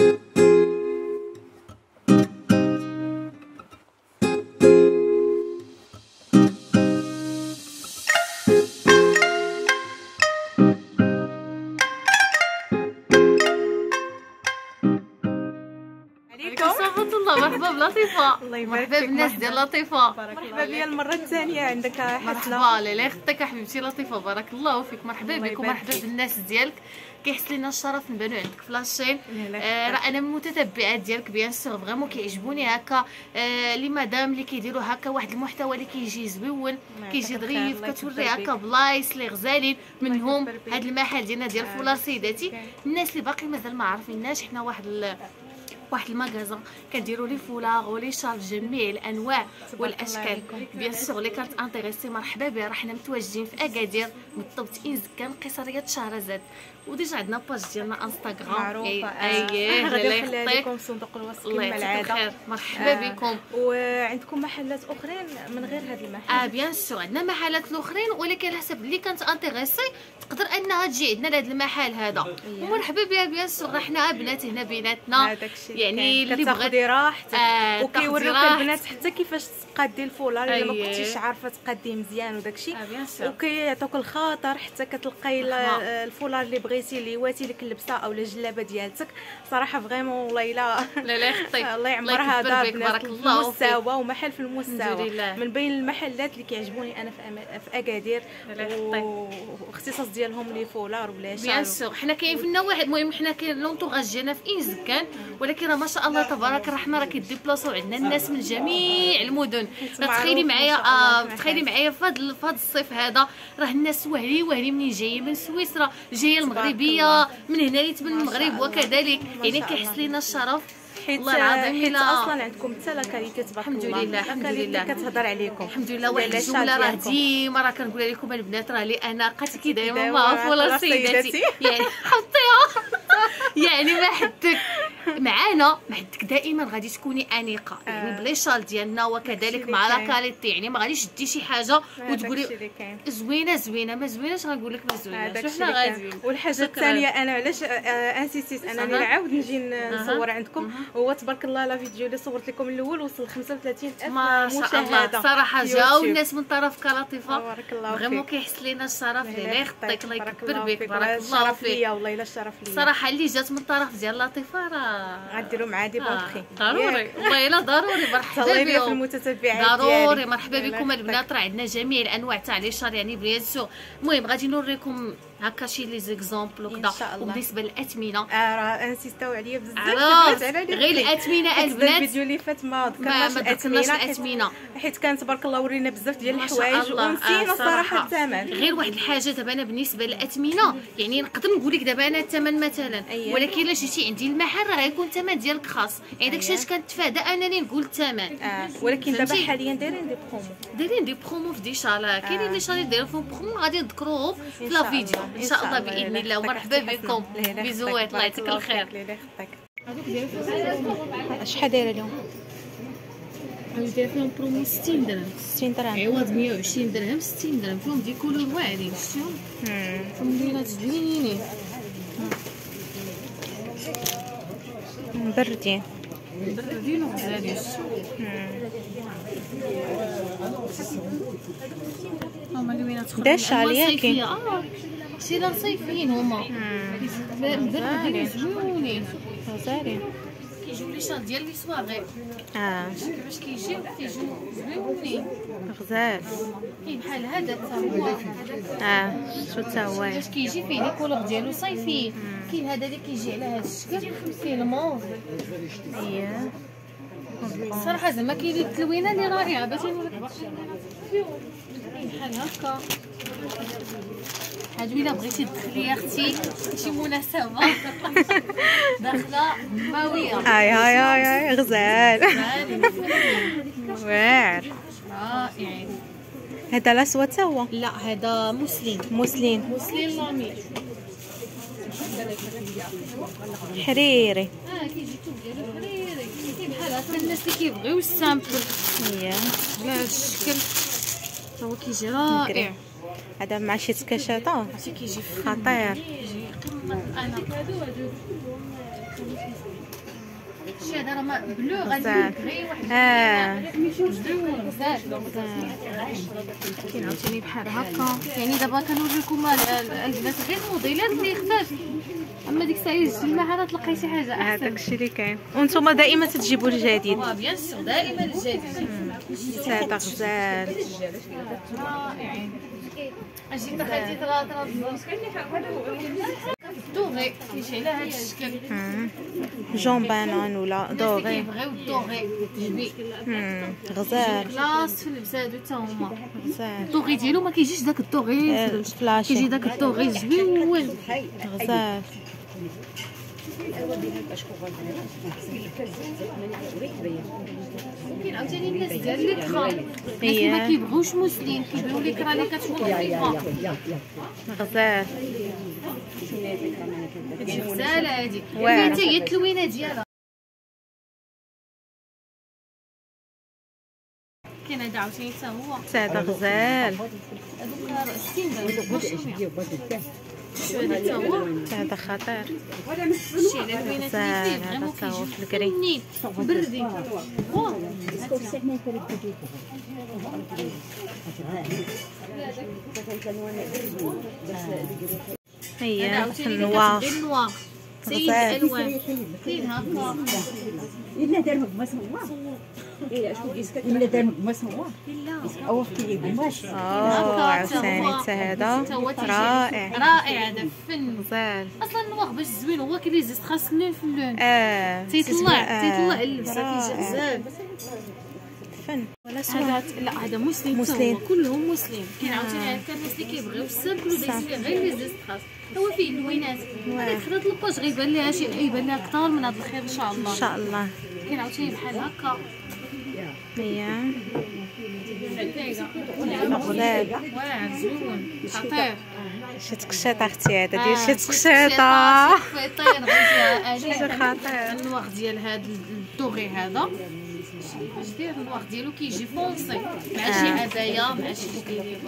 مرحبا بلطيفه. الله يبارك مرحبا بالناس ديال لطيفه. مرحبا بيا المره الثانيه عندك حسنه. مرحبا لاله يخطيك حبيبتي لطيفه، بارك الله فيك. مرحبا بكم، مرحبا بالناس ديالك. كيحس لينا الشرف نبانو عندك في لاشين. راه انا من المتتبعات ديالك بيان سور، فريمون كيعجبوني هكا لي مدام اللي كيديروا هكا واحد المحتوى اللي كيجي زويون، كيجي ظريف، كتوري هكا بلايص اللي غزالين منهم هذا المحل ديالنا ديال فولار سيداتي. الناس اللي باقي مازال ما عارفيناش، حنا واحد المغازان كنديروا لي فولار ولي شال جميع الانواع والاشكال. بيان سور اللي كانت انتريسي مرحبا بها. راه حنا متواجدين في اكادير بالضبط انزكان قصريه شهرزاد، وديجا عندنا باج ديالنا انستغرام معروفه. اييه غادي نخلي لكم صندوق الوصف كما العاده. مرحبا بكم. وعندكم محلات اخرين من غير هذا المحل؟ بيان سور عندنا محلات الاخرين، ولكن على حسب اللي كانت انتريسي تقدر انها تجي عندنا لهذا المحل هذا. ومرحبا بها بيان سور. راه حنا بنات هنا بيناتنا، يعني اللي كتاخدي راحتك وكيوريوك البنات حتى كيفاش تقادي الفولار الا ما كنتيش عارفه تقاديه مزيان وداكشي. وكيعطوك الخاطر حتى كتلقاي الفولار اللي بغيتي اللي واتي لك اللبسه او الجلابه ديالتك. صراحه فريمون والله لا يخطيك الله يعمرها دار بارك الله فيك. المستوى ومحل في المستوى من بين المحلات اللي كيعجبوني انا في اكادير، واختصاص ديالهم لي فولار ولا شال. بيان سور حنا كاين في النواحي. المهم حنا كاين لونطوغاج ديالنا في انزكان، ولكن راه ما شاء الله تبارك الرحمن راه كيديبلاصيو عندنا الناس من جميع المدن. تخيلي معايا في هذا الصيف هذا راه الناس وهلي منين جايه من سويسرا، جايه المغربيه من هنايا من المغرب وكذلك. يعني كيحس لينا الشرف والله العظيم. حيت اصلا عندكم حتى لا كاليتي تبارك الله. الحمد لله كتهضر عليكم الحمد لله. واحد الجمله راه ديما راه كنقولها لكم البنات، راه لي انا قاتكي دايما مع فولار سيداتي. يعني حطيها يعني ما حدك دائما غادي تكوني انيقه، يعني بلي شال ديالنا وكذلك مع لا كاليتي. يعني ما غاديش دي شي حاجه وتقولي زوينه ما زويناش غنقول لك ما زويناش. حنا غاديين. والحاجه الثانيه انا علاش انسيستيت انني نعاود نجي نصور عندكم، هو تبارك الله لا فيديو اللي صورت لكم الاول وصل 35,000 ما شاء الله. صراحه جاو الناس من طرف كلطيفه، بارك الله فيك. فريمون كيحس لينا الشرف. الله يخطيك، الله يكبر بك، بارك الله فيك. والله الا الشرف ليا صراحه اللي جات من الطرف ديال لطيفه راه غديروا مع دي بونخي ضروري. والله الا ضروري. مرحبا بكم بكم في المتتبعات ضروري. مرحبا بكم البنات. راه عندنا جميع الانواع تاع لي شار يعني بيان سور. المهم غادي نوريكم هكا شي لي زيكزامبل وكذا. وبالنسبه للاثمنه راه انسيستاو عليا بزاف غير الاثمنه البنات. الفيديو اللي فات ما ذكرناش الاثمنه حيت كان تبارك الله ورينا بزاف ديال الحوايج ونسينا صراحه الثمن. غير واحد الحاجه دابا انا بالنسبه للاثمنه يعني نقدر نقول لك دابا انا الثمن مثلا، ولكن الا جيتي عندي المحل راه غيكون الثمن ديالك خاص. يعني داكشي علاش كنتفادى انني نقول الثمن. ولكن دابا حاليا دايرين دي برومو في دي شالا. كاينين لي شالا دايرين فيهم برومو غادي نذكروهم في لا فيديو ان شاء الله باذن الله. ومرحبا بكم بزوات. الله يعطيك الخير. شحال دايره اليوم؟ هادو داير فيهم برومو 60 درهم. 60 درهم عوض 120 درهم 60 درهم. فيهم دي كولور واعرين شفتيهم؟ فيهم لينات زوينين مبردين وغزالين. هما لوينات اخرين داش عليا شي لا صيفيين هما مبردين زوينين غزالين. كيجيو لي شال ديال لي سواغي. كيفاش كيجيو زوينين غزال. كاين بحال هذا تا هو شو تا هو باش كيجي فيه لي كولور ديالو صيفي. كاين هذا اللي كيجي على هذا الشكل، كاين الموف. صراحه زعما كاين التلوينه اللي رائعه. باش نوريك كاين بحال هكا. هادو الا بغيتي تدخلي يا اختي شي مناسبه داخله ماويه. هاي غزال واعر رائعين. هذا الاسود تا هو؟ لا هذا مسلين لامي حريري. كيجي الثوب ديالو حريري. كاين بحال هكا الناس اللي كيبغيو السامبل على الشكل هو كيجي رائع. هذا مع شي تكاشاطه كيجي خطير. كيجي قمه. انا داكشي هذا راه بلو غادي واحد زوين بزاف. كاين عاوتاني بحال هكا، يعني دابا كنوريكم البنات غير الموديلات اللي خفاف، اما ديك الساعه الجماعه راه تلقاي شي حاجه احسن. هذاك الشيء اللي كاين، وانتم دائما تجيبوا الجديد. بيان سور دائما الجديد. هذا غزال رائعين. اجي تخيلتي ترى دوغي كيجي على هذا الشكل جون بانان ولا دوغي، كيبغيو الدوغي جبي غزال كلاس في اللبس هادو حتى هما. غزال الدوغي ديالو ما كيجيش داك الدوغي فلاشي، كيجي داك الدوغي زوين غزال. كاين عاوتاني الناس ديال لي كرا، الناس ما كيبغيوش مسلين، كيبغيو لي كرا اللي كتكون خفيفه. غزال هادشي غزاله هادي، فيها حتى هي التلوينه ديالها. كاين هذا عاوتاني حتى هو، هذا غزال. هذوك 60 درهم. شو هذا حتى هو، هذا خطير. شتي على التلوينات اللي فيه فريمون كيجي بنين بردي. هي النوار سيد الالوان كاين هكا إلا دار ما سوا إلا دار ما سوا أو في قماش عاوتاني حتى هذا رائع رائع. هذا فن غزال اصلا النوار باش زوين هو كيزيد خاص اللون في اللون. تيطلع اللبسه كيجي غزال فن. ولا هذا لا هذا مسلم كلهم مسلم. كاين عاوتاني هكا الناس اللي كيبغيو السامبل ودايزين غير لي زيست خاص هو فيه اللوينات. هذاك خدات الباج غيبان ليها شي يبان لها كثر من هذا الخير ان شاء الله ان شاء الله. كاين عاوتاني بحال هكا هي غزال واعر زوين خطير. شي تقشاطه اختي هذا ديال شي تقشاطه فيطين غير شي خطير. النوار ديال هذا الدوغي هذا اش داير النوار ديالو كيجي فونسي مع شي عبايه مع شي بوكيليبه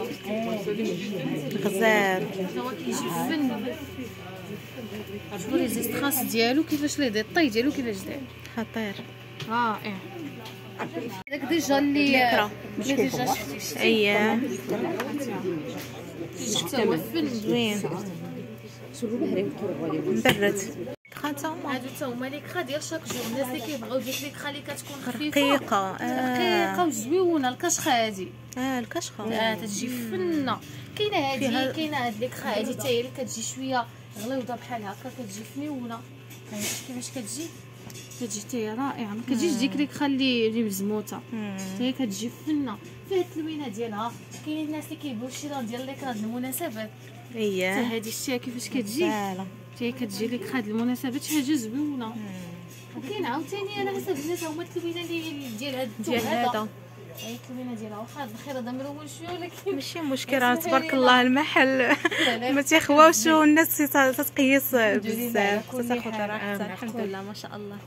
غزال. هو كيجي فن. شوفوا لي زيستراس ديالو كيفاش لي ديطاي ديالو كيفاش داير خطير رائع. داك ديجا اللي ديجا شفتي اييه حتى هو فن زوين مبرد. هادو تا هما لي كرا ديال شاك جور. الناس اللي كيبغيو ديك لي كرا اللي كتكون خفيفه رقيقه وزويونه. الكشخه هادي الكشخه تتجي فنه. كاينه هادي كاينه هاد لي كرا هادي حتى هي اللي كتجي شويه غليظه بحال هكا كتجي فنيونه. كيفاش كتجي حتى هي رائعه. ما كتجيش ديك لي كرا اللي مزموته حتى هي كتجي فنه فيها التلوينه ديالها. كاينين الناس اللي كيبغيو الشراء ديال لي كرا د المناسبات. اييه حتى هادي شتيها كيفاش كتجي حتى هي كتجي لك هاد المناسبات شي حاجه زوينه. وكاين عاوتاني على حسب الناس هما التلوينه ديال هاد هذا هي التلوينه ديالها. واخا الخير هذا مرون شويه ولكن ماشي مشكل راه تبارك الله المحل ما تيخواوش والناس تتقيس بزاف تاخذ راحتها الحمد لله ما شاء الله.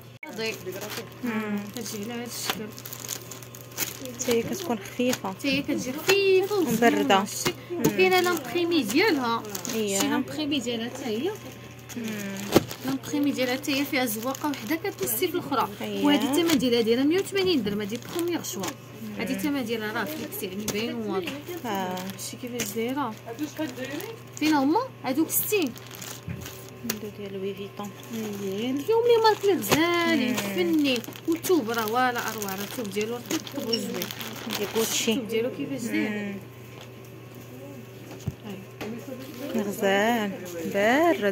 كتجي على هاد الشكل حتى هي كتكون خفيفه حتى هي كتجي خفيفه ومبرده. وكاينه لامبريمي ديالها اييه شي لامبريمي ديالها حتى هي لامبريمي ديالها حتى هي فيها زواقه وحده كتنسي في الاخرى. وهذه الثمن ديالها دايره 180 درهم. هذه بروميير شوا. هذه الثمن ديالها راه فيكس يعني باين واضح. شتي كيفاش دايره فين هما هذوك 60 ديال لوي فيتون. فيهم لي مارك لي غزالين فنين. والثوب راه ولا اروع. راه الثوب ديالو رطب وزوين ديال غوتشي. الثوب ديالو كيفاش داير غزال بارد.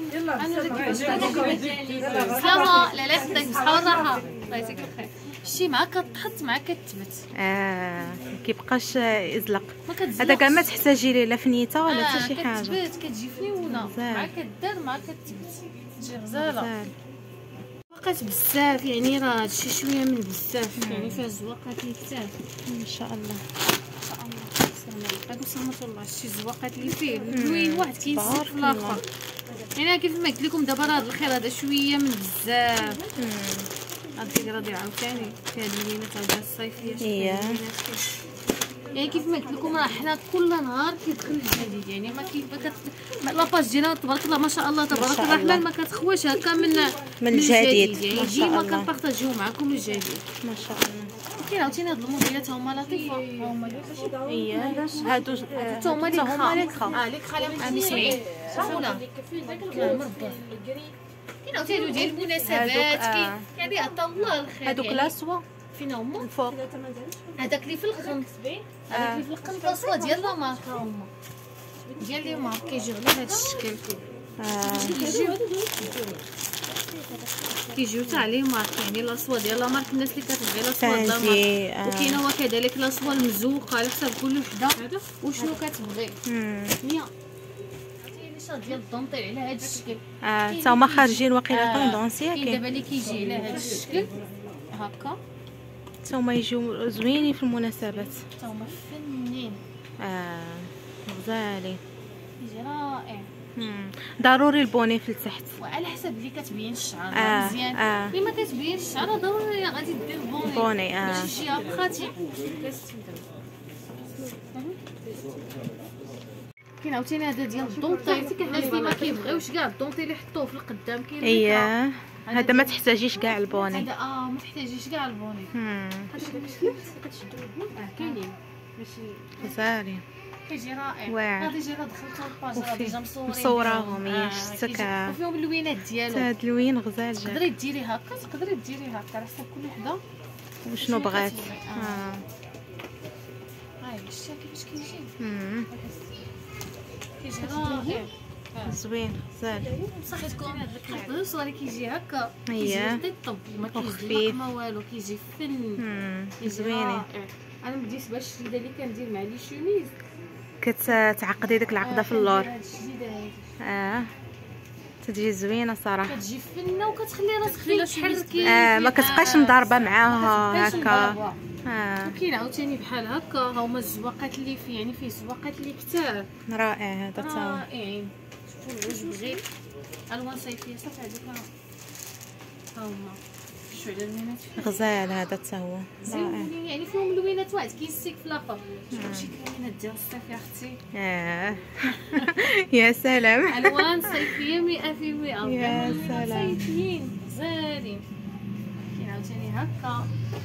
بصحة لا يخدك بصحة والراحة الله يجزيك الخير. شتي معاك كتحط معاك كتثبت كيبقاش يزلق. هذا كاع ما تحتاجي ليه لا فنيته ولا حتى شي حاجه. كتثبت كتجي فنيونه معاك كدار معاك كتثبت تجي غزاله. زواقات بزاف يعني راه هادشي شويه من بزاف يعني فيها زواقات اللي كثار ان شاء الله. هادو سمات الله شي زواقات اللي فيه زوين واحد كينسى في الاخر. يعني كيف ما قلت لكم دابا راه هاد الخير هذا شويه من بزاف. هاد الفكره ديال عاوتاني فيها اللينات هاد الصيفيه. يعني كيف ما قلت لكم راه حنا كل نهار كيدخل الجديد، يعني ما كيف لاباج ديالنا تبارك الله ما شاء الله تبارك الرحمن ما كتخواش هكا من الجديد. يعني ديما كنبارطاجيو معكم الجديد ما شاء الله. كاين عاوتاني هاد الموديلات هما لطيفه، هما هادو هما لي كخا لي كخا لي 70 صح ولا مربى. كاين عاوتاني ديال المناسبات يعني عطا الله الخير. هادوك لاسوا فين هما الفوق، هذاك اللي في القنب، هذاك اللي في القنب الاصفر ديال لا ماركه هما ديال لي مارك كيجي غير بهذا الشكل. كيجيو تاع لي مارك، يعني لاصوا ديال لا مارك الناس اللي كتبغي لاصوا ديال لا مارك. وكاينه هو كذلك لاصوا المزوقه على حساب كل وحده وشنو كتبغي. 100 ديال الدونطيل على هذا الشكل. حتى هما خارجين واقيلا طوندونس. كاين دابا اللي كيجي على هذا الشكل هكا، حتى هما يجيو زوينين في المناسبات، حتى هما فنين. غزالين يجي رائع. ضروري البوني في التحت، وعلى حسب اللي كتبين الشعر مزيان. اللي ما كتبين الشعر ضروري غادي دير بوني باش يجيها بخاتي. كاين عاوتاني هذا ديال الدونطيل، الناس اللي ما كيبغيوش كاع الدونطيل يحطوه في القدام. كاين هذا ما تحتاجيش كاع البوني، هذا ما تحتاجيش كاع البوني. كاينين ماشي غزالين كيجي رائع. غادي يجي دخلتو الباج راه ديجا مصوراهم شفتك وفيهم اللوينات ديالو. هاد اللوين غزال جا. تقدري ديري هكا، تقدري ديري هكا على حسب كل وحده وشنو بغات. هاي شتي كيفاش كيجي كيجي رائع زوين غزال. صح تكون هذاك الصوالي كيجي هكا كيجي طيب ما كيجي ما والو، كيجي فن زوينين. انا بديت باش الشديده اللي كندير مع لي شوميز كتعقدي ديك العقده في اللور. تجي زوينه صراحه، كتجي فنه وكتخلي راسك فين تحركي. ما كتبقاش مضاربه معاها هكا. وكاين عاوتاني بحال هكا ها هما الزواقات اللي فيه، يعني فيه زواقات اللي كثار. رائع هذا تا رائعين. شوفوا العجب غير الوان صيفيه صافي. هذوك ها هما شو على اللوينات غزال هذا تا هو رائع. يعني فيهم لوينات واحد كاين السيك في الاخر. شوفوا شي لوينات ديال الصيف يا اختي. يا سلام، الوان صيفيه 100%. يا سلام صيفيين غزالين. كاين عاوتاني هكا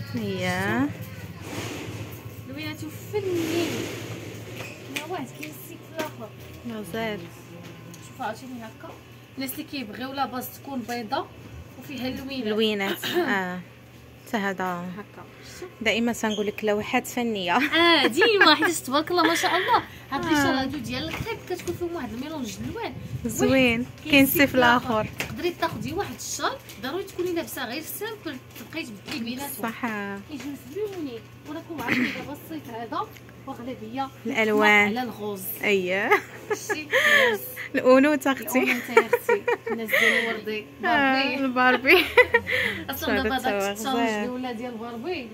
لوينات فنين. كاين واحد كاين السيك في الاخر غزال. شوفوا عاوتاني هكا الناس اللي كيبغيو لا باز تكون بيضاء وفيها اللوينات. حتى هذا هكا دائما تنقول لك لوحات فنيه. ديما حيت تبارك الله ما شاء الله. هاد لي شال هادو ديال الكريب كتكون فيهم واحد الميلونج د الالوان زوين. كاين الصيف الاخر تقدري تاخدي واحد الشال ضروري تكوني لابسه غير سامبل تبقاي تبدلي بيناتهم. صح كيجيو زوينين. وراكم عارفين دابا الصيف هذا واغلبيه الالوان على الغوز. شتي الانوثه اختي. الانوثه يا اختي الناس ديال الوردي الباربي. اصلا دابا داك التشالنج ولا ديال باربي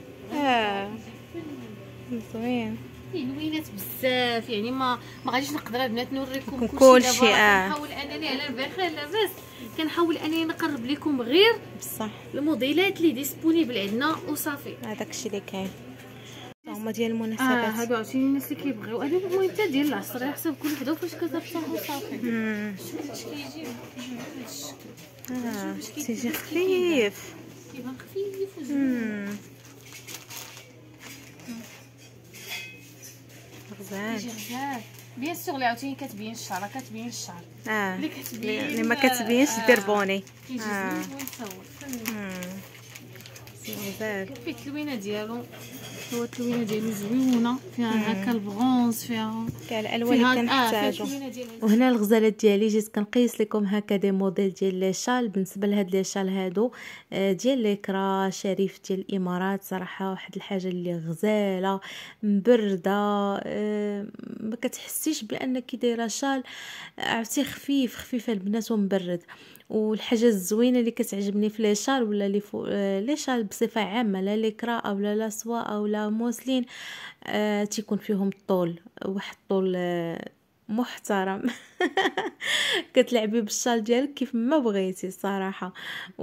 زوين. فيه لوينات بزاف، يعني ما غاديش نقدر البنات نوريكم كلشي. كنحاول انني على بخير لاباس كنحاول انني نقرب لكم غير بصح الموديلات اللي ديسپونيبل عندنا وصافي. هذاك الشيء اللي كاين هما ديال المناسبات. هادو عرفتيني الناس اللي كيبغيو هادو المهم حتى ديال العصر على حسب كل وحده فاش كترتاح وصافي. شوفي كيفاش كيجي بهذا الشكل. تيجي خفيف كيبان خفيف وزوين. غزال. كيجي غزال بيان سور. اللي عاوتاني كتبين الشعر كتبين الشعر. اللي كتبين اللي ما كتبينش دير بوني. كيجي زوين ويصور. غزال. فيه التلوينه ديالو هو التلوينه ديالو زويونه فيها هكا البرونز فيها كاع الالوان اللي كنحتاجو. وهنا الغزالات ديالي جيت كنقيس لكم هكا دي موديل ديال لي شال. بالنسبه لهاد لي شال هادو ديال ليكرا شريف ديال الامارات صراحه واحد الحاجه اللي غزاله مبرده. ما كتحسيش بانك دايره شال عرفتي خفيف البنات ومبرد. والحاجه الزوينه اللي كتعجبني في لي شال ولا لي شال بصفه عامه لا ليكرا او لا لاسوا او لا موسلين تيكون فيهم الطول واحد الطول محترم. كتلعبي بالشال ديالك كيف ما بغيتي الصراحه،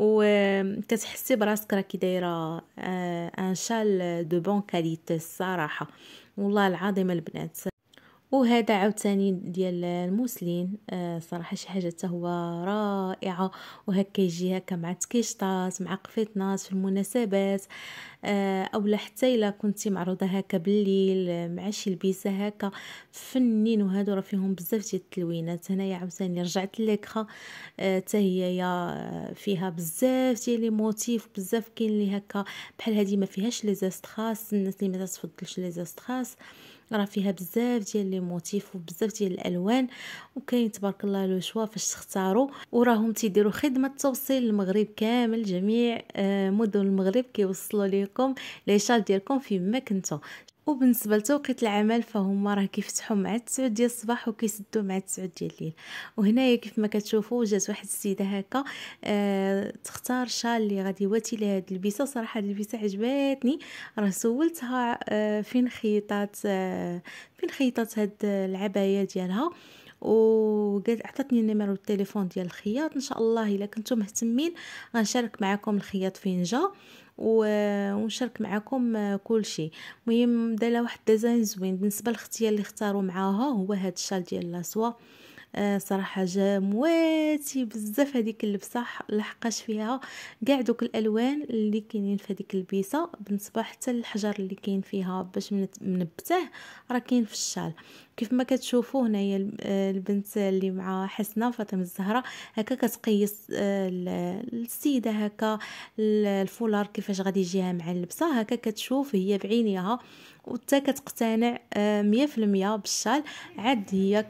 وكتحسي براسك راكي دايره ان شال دو بون كاليتي الصراحه، والله العظيم البنات. وهذا عاوتاني ديال الموسلين، صراحه شي حاجه حتى هو رائعه، وهكا يجي هكا مع تكيشطات مع قفيطنات في المناسبات، اولا حتى الا كنتي معروضه هكا بالليل مع شي لبسه هكا فنين. وهادو راه فيهم بزاف ديال التلوينات. هنايا عاوتاني رجعت ليكرا حتى هي فيها بزاف ديال لي موتيف، بزاف كاين لي هكا بحال هذه ما فيهاش لي زاستراس، الناس اللي ما تفضلش لي زاستراس راه فيها بزاف ديال لي موتيف وبزاف ديال الالوان، وكاين تبارك الله لو شوا فاش تختاروا. وراهم تيديروا خدمه توصيل للمغرب كامل، جميع مدن المغرب كيوصلوا لكم لي شال ديالكم فيما كنتو. وبالنسبه لتوقيت العمل فهما راه كيفتحوا مع 9 ديال الصباح وكيسدوا مع 9 ديال الليل. وهنايا كيف ما كتشوفوا جات واحد السيده هكا تختار شال اللي غادي يواتي لها هاد البيسه. صراحه هاد البيسه عجباتني، راه سولتها فين خيطات هاد العبايه ديالها، وقالت عطاتني النيميرو التليفون ديال الخياط. ان شاء الله الا كنتم مهتمين غنشارك معكم الخياط فين جا ونشارك معكم كل شيء. المهم دالا واحد ديزاين زوين. بالنسبه لختي اللي اختاروا معاها هو هاد الشال ديال لاسوا، صراحه جا مواتي بزاف هذيك اللبسه، لحقاش فيها كاع دوك الالوان اللي كاينين في هذيك البيسه. بالنسبه حتى للحجر اللي كاين فيها باش منبته راه كاين في الشال. كيف ما كتشوفوا هنايا البنت اللي مع حسنه فاطمه الزهراء هكا كتقيس السيده هكا الفولار كيفاش غادي يجيها مع اللبسه، هكا كتشوف هي بعينيها وحتى كتقتنع 100% بالشال. عاد هي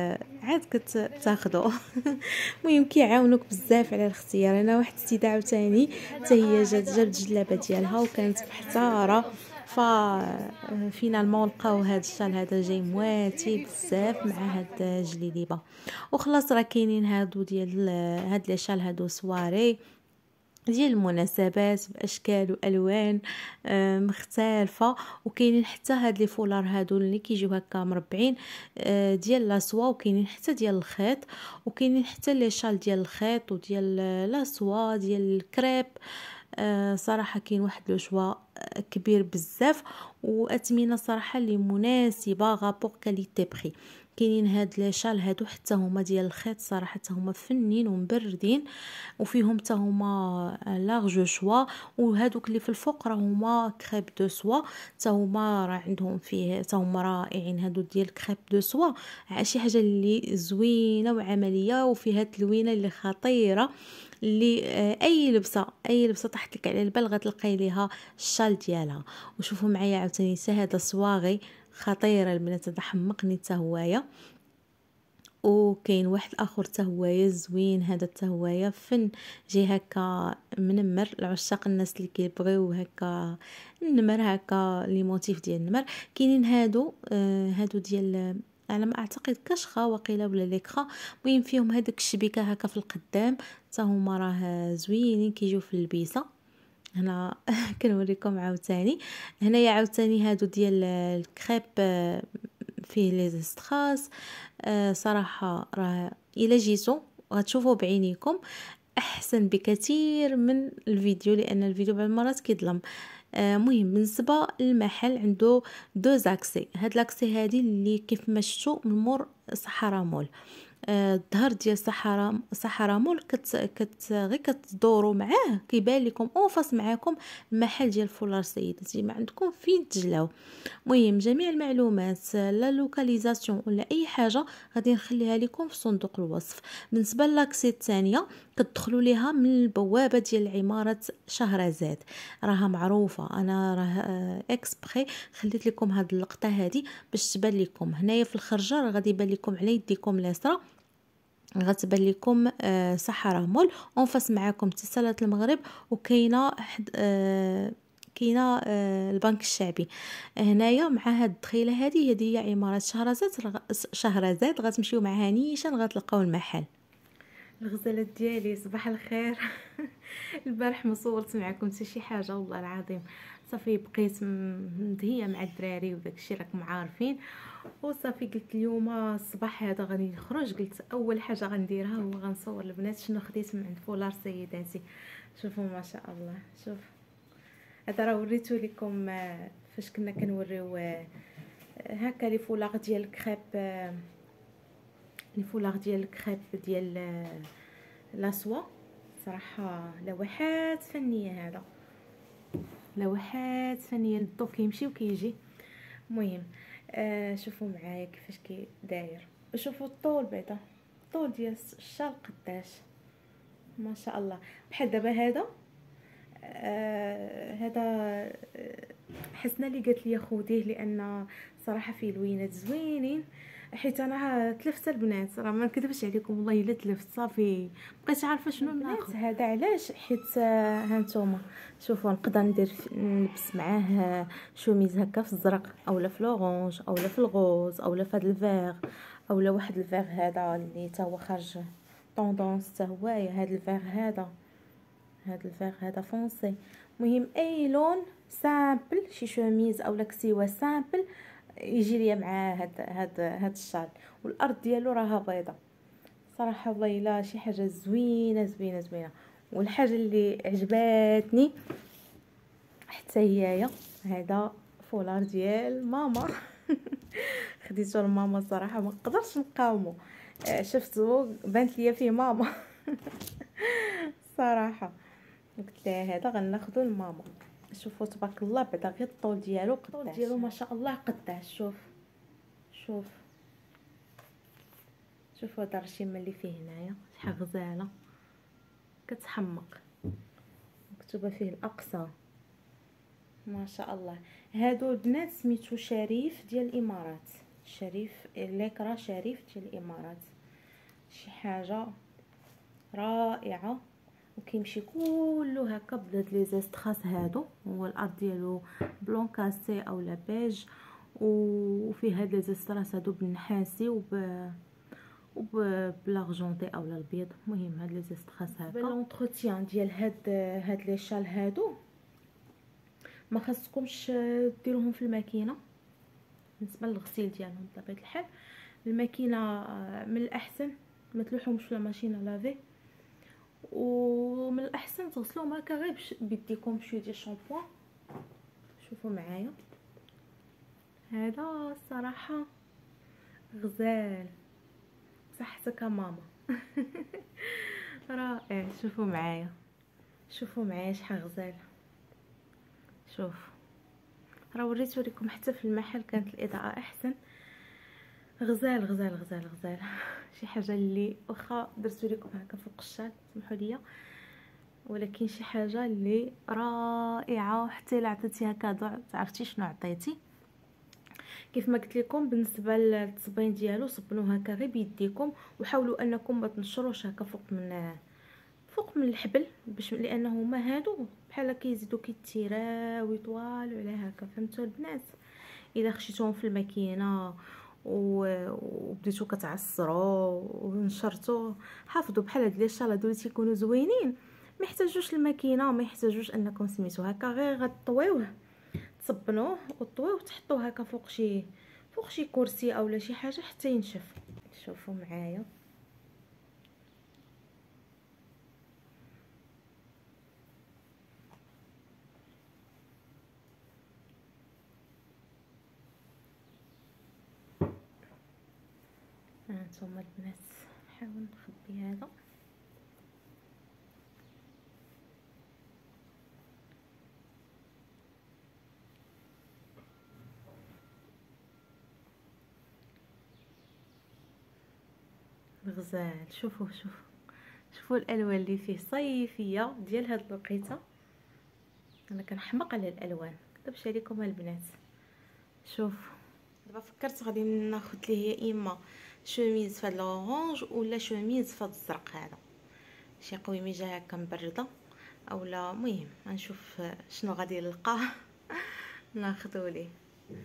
كتاخدو. المهم كيعاونوك بزاف على الاختيار. انا واحد السيده عاوتاني حتى هي جابت الجلابه ديالها وكانت محتاره، فينالمون لقاو هذا الشال هذا جاي مواتي بزاف مع هاد الجليليبه. وخلاص راه كاينين هادو ديال هاد لي شال هادو سواري ديال المناسبات باشكال والوان مختلفه. وكاينين حتى هاد لي فولار هادو اللي كيجيو هكا مربعين ديال لاسوا، وكاينين حتى ديال الخيط، وكاينين حتى لي شال ديال الخيط وديال لاسوا ديال الكريب. صراحه كاين واحد لو شوا كبير بزاف واثمنه صراحه اللي مناسبه غابور كاليتي بري. كاينين هاد لي شال هادو حتى هما ديال الخيط، صراحه حتى هما فنين ومبردين، وفيهم حتى هما لارج شوا. وهادوك اللي في الفوق راه هما كريب دو سوا، حتى هما راه عندهم فيه حتى هما رائعين. هادو ديال كريب دو سوا شي حاجه اللي زوينه وعمليه وفيها تلوينه اللي خطيره، اللي اي لبسه طاحت لك على البال غتلقاي ليها الشال ديالها. وشوفوا معايا عاوتاني هذا صواغي خطيره البنات، هذا حمقني حتى هوايه. وكاين واحد اخر حتى هوايه زوين، هذا حتى هوايه فن جاي هكا منمر لعشاق الناس اللي كيبغيو هكا النمر هكا لي موتيف ديال النمر. كاينين هادو ديال على ما اعتقد كشخه وقيله ولا ليكرا. المهم فيهم هذاك الشبيكه هكا في القدام حتى هما راه زوينين كيجيو في اللبيسه. هنا كنوريكم عاوتاني. هنايا عاوتاني هادو ديال الكريب فيه لي زستراس. صراحه راه الا جيتو غتشوفوا بعينيكم احسن بكثير من الفيديو، لان الفيديو بعض المرات كيظلم. مهم بالنسبه للمحل عنده دو زاكسي. هاد لاكسي هادي اللي كيف ما شفتوا من مور صحراء مول، الظهر ديال صحراء مول غير كتدوروا معاه كيبان لكم اونفاس معاكم المحل ديال فولار سيدتي، ما عندكم فين تجلاو. المهم جميع المعلومات لا لوكاليزاسيون ولا اي حاجه غادي نخليها لكم في صندوق الوصف. بالنسبه للاكسي الثانيه كتدخلوا ليها من البوابه ديال عماره شهرزاد، راها معروفه. انا راه اكسبري خليت لكم هاد اللقطه هذه باش تبان لكم. هنايا في الخرجه راه غادي يبان لكم على يديكم اليسرى غتبان لكم صحراء مول اونفاس معاكم اتصالات المغرب، وكاينه البنك الشعبي هنايا مع هاد الدخيله هذه هي عماره شهرزاد. غتمشيو معها نيشان غتلقاو المحل. الغزالات ديالي صباح الخير. البارح ما صورت معكم حتى شي حاجه والله العظيم، صافي بقيت مدهيه مع الدراري وداكشي راكم عارفين. وصافي قلت اليوم الصباح هذا غادي نخرج، قلت اول حاجه غنديرها هو غنصور البنات شنو خديت من عند فولار سيداتي. شوفوا ما شاء الله، شوف هذا راه وريتو لكم فاش كنا كنوريو هكا لي فولاغ ديال الكريب، لي فولاغ ديال الكريب ديال لاسوا. صراحه لوحات فنيه، هذا لوحات فنيه، الضو كيمشي وكيجي. المهم شوفوا معايا كيفاش كي داير، شوفوا الطول بعدا، الطول ديال الشال قداش ما شاء الله. بحال دابا هذا هذا حسنا اللي قالت لي خذيه لان صراحه فيه لوينات زوينين، حيت انا تلفت البنات، راه ما نكذبش عليكم والله الا تلفت، صافي بقيت عارفه شنو ناخذ. هذا علاش؟ حيت ها نتوما شوفوا نقدر نلبس معاه شوميز هكا في الزرق اولا في لورانج اولا في الغوز اولا في هذا الفيغ اولا واحد الفيغ هذا اللي تا هو خارج طوندونس تا هو هذا الفيغ، هذا الفيغ هذا فونسي. مهم اي لون سامبل، شي شوميز اولا كسيوه سامبل يجي ليا مع هاد الشال. والارض ديالو راها بيضه صراحه والله الا شي حاجه زوينه زوينه زوينه. والحاجه اللي عجباتني حتى هي هذا فولار ديال ماما خديته لماما صراحه ما نقدرش نقاومه، شفتو بانت ليا فيه ماما صراحه قلت لها هذا غناخذو لماما. شوفوا تبارك الله بعدا غير الطول ديالو قداش، الطول ديالو ما شاء الله قداش. شوفوا هذا الرشيمه اللي فيه هنايا شحال غزاله كتحمق، مكتوبه فيه الاقصى ما شاء الله. هادو البنات سميتو شريف ديال الامارات، شريف ليكرا شريف ديال الامارات، شي حاجه رائعه. وكيمشي كله هكا بهاد لي زيست خاص هادو، هو الارض ديالو بلون كاسي اولا بيج، وفيه هاد لي زيستراس هادو بالنحاسي بلاغجونتي اولا البيض. المهم هاد لي زيست خاص هكا. لونتروتيان ديال هاد لي شال هادو ما خاصكمش ديروهم في الماكينه، بالنسبه للغسيل ديالهم بطبيعه الحال الماكينه من الاحسن ما تلوحهمش في الماشينه لافي، ومن الاحسن تغسلوهم هكا غير بيديكم بشويه ديال الشامبوان. شوفوا معايا هذا الصراحه غزال صحتك ماما رائع. شوفوا معايا شحال غزال. شوف راه وريتو لكم حتى في المحل كانت الاضاءه احسن. غزال غزال غزال غزال شي حاجه اللي واخا درتو لكم هكا فوق الشال سمحوا لي، ولكن شي حاجه اللي رائعه. حتى الا عطيتيها كادو عرفتي شنو عطيتي. كيف ما قلت لكم بالنسبه للتصبين ديالو صبنوه هكا غير بيديكم، وحاولوا انكم ما تنشروش هكا فوق من الحبل، باش لانه هما هادو بحال كيزيدوا كيتيراو ويطوالوا على هكا، فهمتوا البنات؟ الا خشيتوهم في الماكينه وبديتو كتعصروا ونشرتوا، حافظوا بحال هاد لي شال هادو تيكونوا زوينين ما يحتاجوش الماكينه، ما يحتاجوش انكم سميتو هكا، غير غطويوه تصبنوه وطويوه وتحطوه هكا فوق شي كرسي اولا شي حاجه حتى ينشف. شوفوا معايا هانتوما البنات. نحاول نخبي هذا غزال. شوفوا الالوان اللي فيه صيفيه ديال هاد الوقيته. انا كنحمق على الالوان كتبش عليكم البنات. شوف دابا فكرت غادي ناخذ ليه يا اما شوميز فهاد الاورانج ولا شوميز فهاد الزرق، هذا شي قويميجه هكا مبرده اولا. المهم غنشوف شنو غادي نلقاه ناخذو ليه.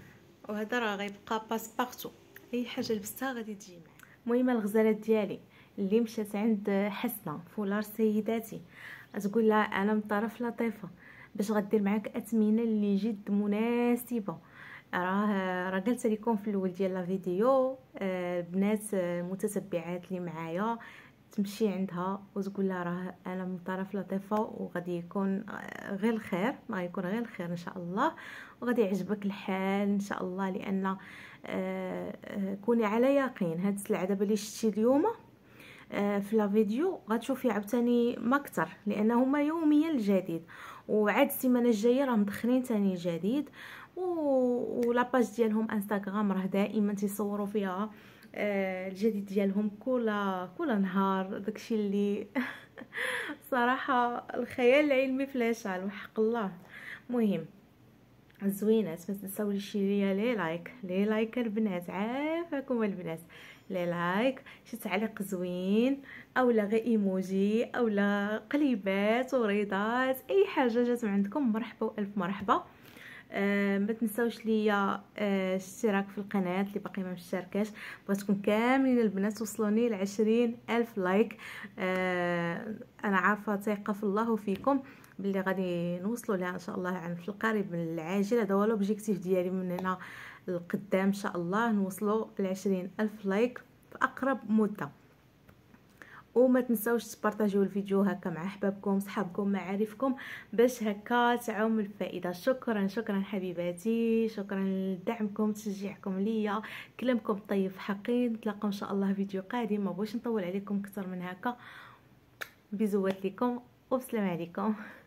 وهذا راه غيبقى باس بارتو، اي حاجه لبستها غادي تجي معايا. المهم الغزالات ديالي اللي مشات عند حسنه فولار سيداتي تقول لها انا من طرف لطيفه باش غدير معاك اثمنه اللي جد مناسبه. راه قلت لكم في الاول ديال لا فيديو البنات المتتبعات اللي معايا تمشي عندها وتقول لها راه انا من طرف لطيفه وغادي يكون غير الخير، ما يكون غير الخير ان شاء الله، وغادي يعجبك الحال ان شاء الله. لان كوني على يقين هاد السلعه دابا اللي شتي اليوم في لا فيديو غتشوفي عاوتاني ما اكثر، لانه هما يوميا الجديد، وعاد السيمانه الجايه راه مدخلين ثاني جديد. ولا باج ديالهم انستغرام راه دائما تيصوروا فيها الجديد ديالهم كل نهار. داكشي اللي صراحه الخيال العلمي في لاشال وحق الله. مهم زوينات، ما تنساوش لي لايك البنات، عافاكم البنات، لي لايك، شي تعليق زوين اولا غير ايموجي اولا قليبات وريضات، اي حاجه جات من عندكم مرحبا والف مرحبا. ما تنساوش ليا اشتراك في القناه اللي باقي ما مشتركاش. بغيتكم كاملين البنات توصلوني ل 20,000 لايك. انا عارفه ثقه في الله وفيكم باللي غادي نوصلوا لها ان شاء الله في القريب العاجل. هذا هو الاوبجيكتيف ديالي من هنا لقدام ان شاء الله، نوصلوا ل 20,000 لايك في اقرب مده. وما تنساوش تبارطاجيو الفيديو هكا مع احبابكم صحابكم معارفكم باش هكا تعم الفائده. شكرا حبيباتي، شكرا لدعمكم تشجيعكم ليا، كلامكم طيب في حقي. نتلاقاو ان شاء الله فيديو قادم، ما بغيتش نطول عليكم اكثر من هكا. بيزوات لكم والسلام عليكم.